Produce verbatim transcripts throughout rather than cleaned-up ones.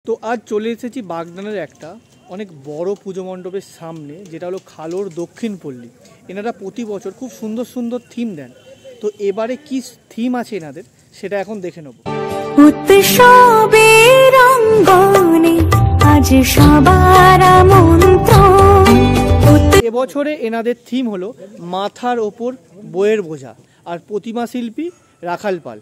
তো আজ চলে এসেছি বাগনানের একটা অনেক বড় পুজো মণ্ডপের সামনে, যেটা হলো খালোর দক্ষিণ পল্লী। এনারা প্রতি বছর খুব সুন্দর সুন্দর থিম দেন। তো এবারে কি থিম আছে এনাদের সেটা এখন দেখে নেব। উৎসবের অঙ্গনে আজ সবার আমন্ত্রণ। এবছরে এনাদের থিম হলো মাথার ওপর বইয়ের বোঝা, আর প্রতিমা শিল্পী রাখাল পাল।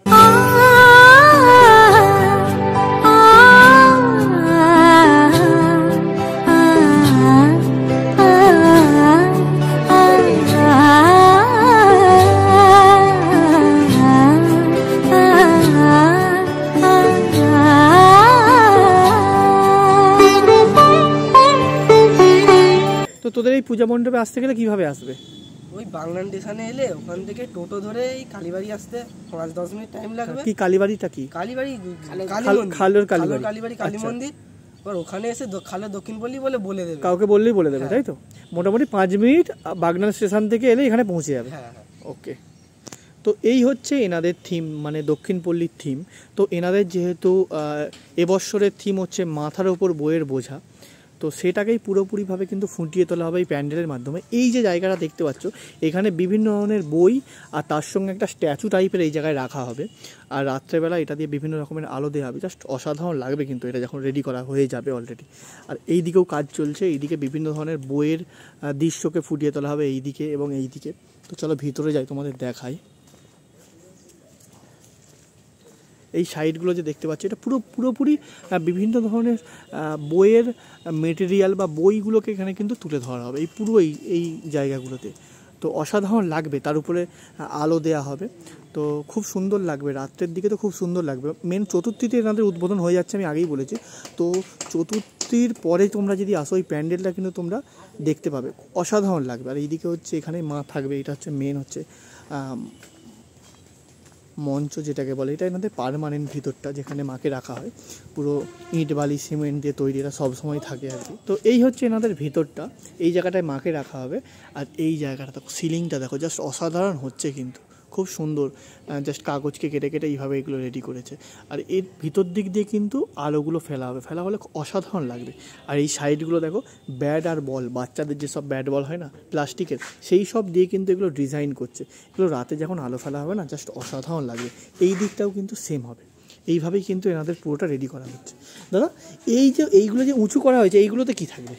তো তোদের এই পূজা মণ্ডপে আসতে গেলে কিভাবে আসবে? ওই বাংলান স্টেশনে এলে ওখান থেকে টোটো ধরে এই কালীবাড়ি আসতে পাঁচ দশ মিনিট টাইম লাগবে। কি কালীবাড়িটা? কি কালীবাড়ি? খালোর কালীবাড়ি, কালীবাড়ি কালী মন্দির। আর ওখানে এসে খালের দক্ষিণ পল্লী বলে বলে দেবে, কাউকে বললেই বলে দেবে, তাই তো? মোটামুটি পাঁচ মিনিট বাগনান স্টেশন থেকে এলে এখানে পৌঁছে যাবে। হ্যাঁ হ্যাঁ, ওকে। তো এই হচ্ছে এনাদের থিম, মানে দক্ষিণ পল্লীর থিম। তো এনাদের যেহেতু এবছরের থিম হচ্ছে মাথার ওপর বইয়ের বোঝা, তো সেটাকেই পুরোপুরিভাবে কিন্তু ফুটিয়ে তোলা হবে এই প্যান্ডেলের মাধ্যমে। এই যে জায়গাটা দেখতে পাচ্ছ, এখানে বিভিন্ন ধরনের বই আর তার সঙ্গে একটা স্ট্যাচু টাইপের এই জায়গায় রাখা হবে। আর রাত্রেবেলা এটা দিয়ে বিভিন্ন রকমের আলো দেওয়া হবে। জাস্ট অসাধারণ লাগবে কিন্তু এটা যখন রেডি করা হয়ে যাবে অলরেডি। আর এই দিকেও কাজ চলছে, এইদিকে বিভিন্ন ধরনের বইয়ের দৃশ্যকে ফুটিয়ে তোলা হবে এই দিকে এবং এই দিকে। তো চলো ভিতরে যাই, তোমাদের দেখাই। এই সাইডগুলো যে দেখতে পাচ্ছি, এটা পুরো পুরোপুরি বিভিন্ন ধরনের বইয়ের মেটেরিয়াল বা বইগুলোকে এখানে কিন্তু তুলে ধরা হবে এই পুরো এই এই জায়গাগুলোতে। তো অসাধারণ লাগবে, তার উপরে আলো দেয়া হবে, তো খুব সুন্দর লাগবে। রাত্রের দিকে তো খুব সুন্দর লাগবে। মেন চতুর্থীতে এনাদের উদ্বোধন হয়ে যাচ্ছে, আমি আগেই বলেছি। তো চতুর্থীর পরে তোমরা যদি আসো, এই প্যান্ডেলটা কিন্তু তোমরা দেখতে পাবে, অসাধারণ লাগবে। আর এইদিকে হচ্ছে এখানে মা থাকবে, এটা হচ্ছে মেন হচ্ছে মঞ্চ যেটাকে বলে। এটা এনাদের পার্মানেন্ট ভিতরটা, যেখানে মাকে রাখা হয়, পুরো ইট বালি সিমেন্ট দিয়ে তৈরি, এটা সবসময় থাকে আর কি। তো এই হচ্ছে এনাদের ভিতরটা, এই জায়গাটায় মাকে রাখা হবে। আর এই জায়গাটা দেখো, সিলিংটা দেখো, জাস্ট অসাধারণ হচ্ছে কিন্তু, খুব সুন্দর। জাস্ট কাগজকে কেটে কেটে এইভাবে এগুলো রেডি করেছে। আর এর ভিতর দিক দিয়ে কিন্তু আলোগুলো ফেলা হবে, ফেলা হলে অসাধারণ লাগবে। আর এই সাইডগুলো দেখো, ব্যাট আর বল, বাচ্চাদের যেসব ব্যাট বল হয় না প্লাস্টিকের, সেই সব দিয়ে কিন্তু এগুলো ডিজাইন করছে। এগুলো রাতে যখন আলো ফেলা হবে না, জাস্ট অসাধারণ লাগবে। এই দিকটাও কিন্তু সেম হবে, এইভাবেই কিন্তু এনাদের পুরোটা রেডি করা হচ্ছে। দাদা, এই যে এইগুলো যে উঁচু করা হয়েছে, এইগুলোতে কি থাকবে?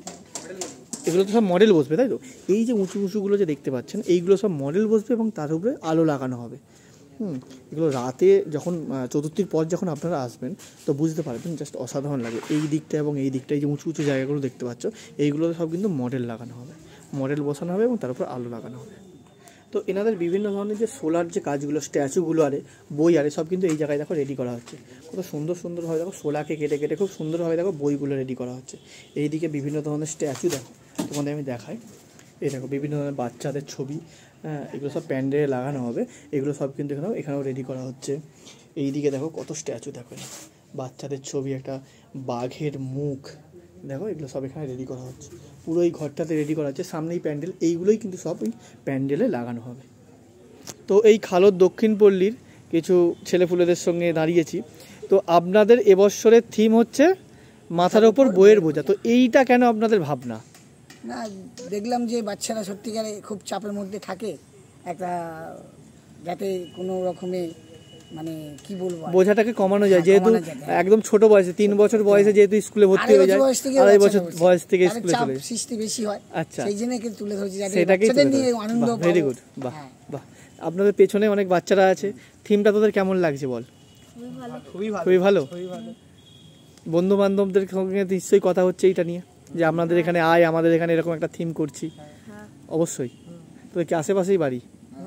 এগুলো তো সব মডেল বসবে, তাই তো? এই যে উঁচু উঁচুগুলো যে দেখতে পাচ্ছেন, এইগুলো সব মডেল বসবে এবং তার উপরে আলো লাগানো হবে। হুম এগুলো রাতে যখন চতুর্থীর পর যখন আপনারা আসবেন, তো বুঝতে পারবেন, জাস্ট অসাধারণ লাগে। এই দিকটা এবং এই দিকটা, এই যে উঁচু উঁচু জায়গাগুলো দেখতে পাচ্ছ, এইগুলো সব কিন্তু মডেল লাগানো হবে, মডেল বসানো হবে এবং তার উপর আলো লাগানো হবে। তো এনাদের বিভিন্ন ধরনের যে সোলার যে কাজগুলো, স্ট্যাচুগুলো আরে বই আরে সব কিন্তু এই জায়গায় দেখো রেডি করা হচ্ছে। কত সুন্দর সুন্দরভাবে দেখো, সোলাকে কেটে কেটে খুব সুন্দরভাবে দেখো বইগুলো রেডি করা হচ্ছে। এইদিকে বিভিন্ন ধরনের স্ট্যাচু দেখো, তোমাদের আমি দেখাই। এই দেখো, বিভিন্ন ধরনের বাচ্চাদের ছবি, হ্যাঁ, এগুলো সব প্যান্ডেলে লাগানো হবে। এগুলো সব কিন্তু এখানেও এখানেও রেডি করা হচ্ছে। এই দিকে দেখো কত স্ট্যাচু, দেখো বাচ্চাদের ছবি, একটা বাঘের মুখ, দেখো এগুলো সব এখানে রেডি করা হচ্ছে। পুরো এই ঘরটাতে রেডি করা হচ্ছে, সামনেই প্যান্ডেল, এইগুলোই কিন্তু সব ওই প্যান্ডেলে লাগানো হবে। তো এই খালোর দক্ষিণ পল্লীর কিছু ছেলেপুলেদের সঙ্গে দাঁড়িয়েছি। তো আপনাদের এবছরের থিম হচ্ছে মাথার ওপর বইয়ের বোঝা। তো এইটা কেন আপনাদের ভাবনা? না, দেখলাম যে বাচ্চারা সত্যিকারে খুব চাপের মধ্যে থাকে, একটা যাতে কোনো রকমে মানে কি বলবো, বোঝাটাকে কমানো যায়। যেহেতু একদম ছোট বয়সে, তিন বছর বয়সে যেহেতু স্কুলে ভর্তি হয়ে যায়, আড়াই বছর বয়স থেকে স্কুলে চলে যায়, সৃষ্টি বেশি হয়। আচ্ছা, সেই জন্য তুলে ধরছি, সেটাকেই আনন্দ। ভেরি গুড, বাহ বাহ। আপনাদের পেছনে অনেক বাচ্চারা আছে, থিমটা তোদের কেমন লাগছে বল? খুবই ভালো, খুবই ভালো। বন্ধু বান্ধবদের সঙ্গে নিশ্চয়ই কথা হচ্ছে এইটা নিয়ে, যে আপনাদের এখানে আয়, আমাদের এখানে এরকম একটা থিম করছি। অবশ্যই। তোদের কি আশেপাশেই বাড়ি?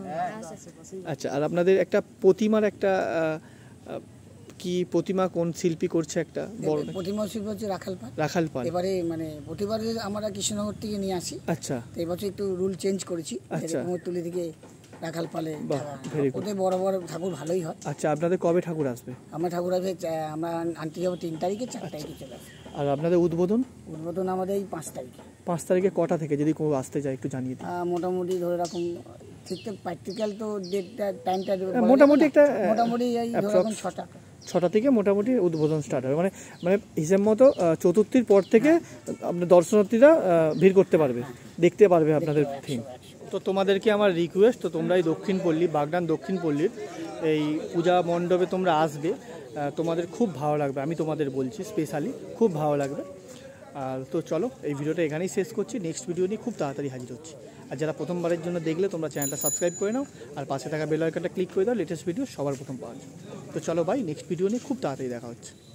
আচ্ছা, আর আপনাদের একটা প্রতিমার একটা কি প্রতিমা কোন শিল্পী করছে? একটা বড় প্রতিমা শিল্পী হচ্ছে রাখাল পাল। রাখাল পাল। এবারে মানে প্রতিবারে আমরা কৃষ্ণনগর থেকে নিয়ে আসি। আচ্ছা, তো এবছর একটু রুল চেঞ্জ করেছি, তুলে দিকে রাখাল পালে। ওদের বড় বড় ঠাকুর ভালোই হয়। আচ্ছা, আপনাদের কবে ঠাকুর আসবে? আমরা ঠাকুর আসবে, আমরা আনতে যাবো তিন তারিখে, চার তারিখে চলে আসবে। আর আপনাদের উদ্বোধন? উদ্বোধন আমাদের এই পাঁচ তারিখে। পাঁচ তারিখে কটা থেকে, যদি কেউ আসতে চায় একটু জানিয়ে দিন। মোটামুটি ধরে রাখুন, ঠিক তো প্র্যাকটিক্যাল তো ডেটটা টাইমটা মোটামুটি একটা মোটামুটি এই ধরে রাখুন ছটা ছটা থেকে মোটামুটি উদ্বোধন স্টার্ট হবে, মানে মানে হিসেব মতো চতুর্থীর পর থেকে আপনার দর্শনার্থীরা ভিড় করতে পারবে, দেখতে পারবে আপনাদের থিম। তো তোমাদেরকে আমার রিকোয়েস্ট, তো তোমরা এই দক্ষিণ পল্লী বাগনান দক্ষিণ পল্লীর এই পূজা মণ্ডপে তোমরা আসবে, তোমাদের খুব ভালো লাগবে, আমি তোমাদের বলছি স্পেশালি খুব ভালো লাগবে। আর তো চলো এই ভিডিওটা এখানেই শেষ করছি, নেক্সট ভিডিও নিয়ে খুব তাড়াতাড়ি হাজির হচ্ছি। আর যারা প্রথমবারের জন্য দেখলে তোমরা চ্যানেলটা সাবস্ক্রাইব করে নাও আর পাশে থাকা বেল আইকনটা ক্লিক করে দাও লেটেস্ট ভিডিও সবার প্রথম পাওয়ার জন্য। তো চলো ভাই, নেক্সট ভিডিও নিয়ে খুব তাড়াতাড়ি দেখা হচ্ছে।